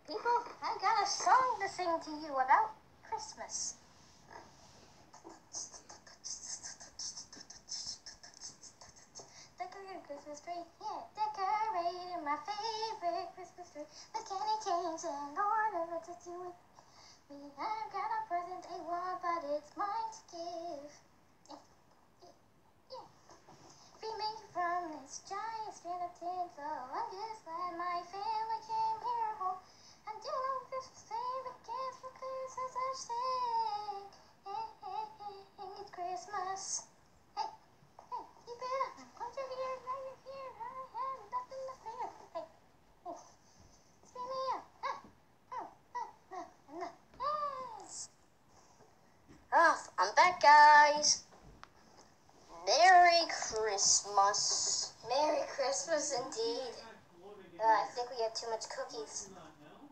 People, I got a song to sing to you about Christmas. Decorating Christmas tree, yeah, decorating my favorite Christmas tree. The candy canes and ornaments that you with me. I've got a present they want, but it's mine to give. Yeah. Free me from this giant strand of tinsel. I'm just glad my family came here home. And you know this favorite gift for Christmas I say. It's Christmas. Hey, keep it up. Put your ears right here. I have nothing to fear. Hey, spin me up. Yes. I'm back, guys. Merry Christmas. Merry Christmas indeed. I think we had too much cookies.